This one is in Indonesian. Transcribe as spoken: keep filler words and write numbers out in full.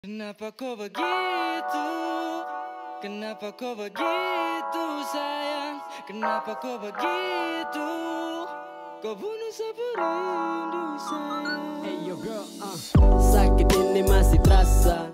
Kenapa kau begitu? Kenapa kau begitu sayang? Kenapa kau begitu? Kau bunuh sapu rindu sayang. Hey yo girl, uh. Sakit ini masih terasa.